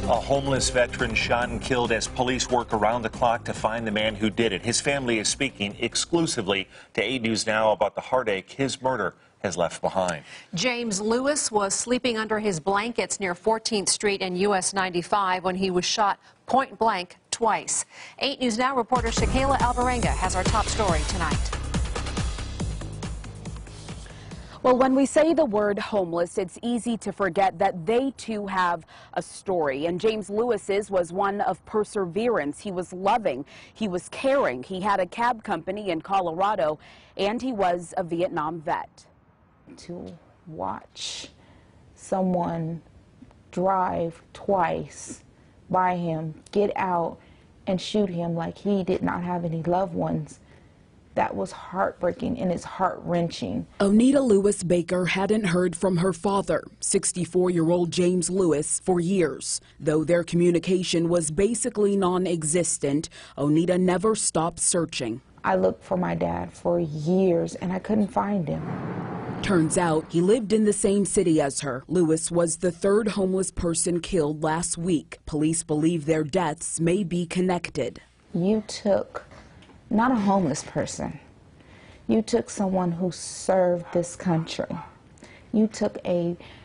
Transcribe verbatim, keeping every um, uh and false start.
A homeless veteran shot and killed as police work around the clock to find the man who did it. His family is speaking exclusively to eight News Now about the heartache his murder has left behind. James Lewis was sleeping under his blankets near fourteenth street and U S ninety-five when he was shot point blank twice. eight News Now reporter Shakayla Alvarenga has our top story tonight. Well, when we say the word homeless, it's easy to forget that they too have a story. And James Lewis's was one of perseverance. He was loving, he was caring, he had a cab company in Colorado, and he was a Vietnam vet. To watch someone drive twice by him, get out and shoot him like he did not have any loved ones, that was heartbreaking and it's heart-wrenching. Onita Lewis Baker hadn't heard from her father, sixty-four-year-old James Lewis, for years. Though their communication was basically non-existent, Onita never stopped searching. I looked for my dad for years and I couldn't find him. Turns out he lived in the same city as her. Lewis was the third homeless person killed last week. Police believe their deaths may be connected. You took not a homeless person. You took someone who served this country. You took a